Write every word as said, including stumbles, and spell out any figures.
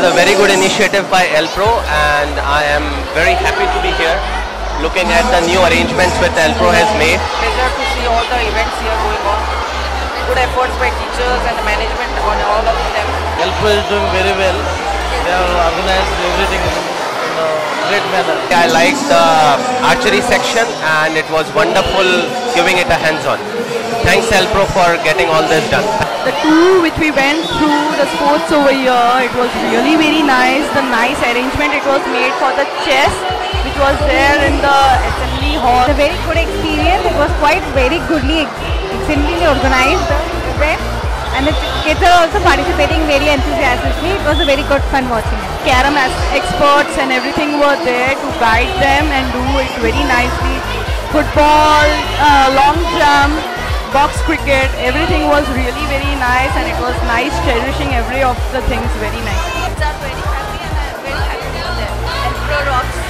is a very good initiative by Elpro, and I am very happy to be here looking at the new arrangements which Elpro has made. Pleasure to see all the events here going on. Good efforts by teachers and the management on all of them. Elpro is doing very well. They have organized everything in a great manner. I liked the archery section and it was wonderful giving it a hands-on. Thanks Elpro for getting all this done. The tour which we went through the sports over here, it was really very nice. The nice arrangement it was made for the chess which was there in the assembly hall. It's a very good experience. It was quite very goodly, extremely organized event, and the kids are also participating very enthusiastically. It was a very good fun watching it. Carom experts and everything were there to guide them and do it very nicely. Football, uh, long jump, box cricket, everything was really very nice, and it was nice cherishing every of the things very nice. Kids are very happy and I am very happy for them. Elpro rocks.